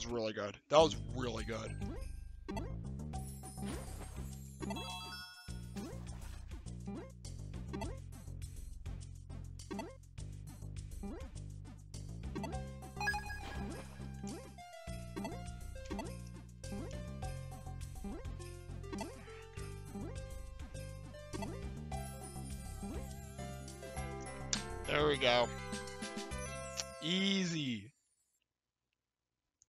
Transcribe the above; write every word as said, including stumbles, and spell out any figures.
was really good. That was really good. There we go. Easy.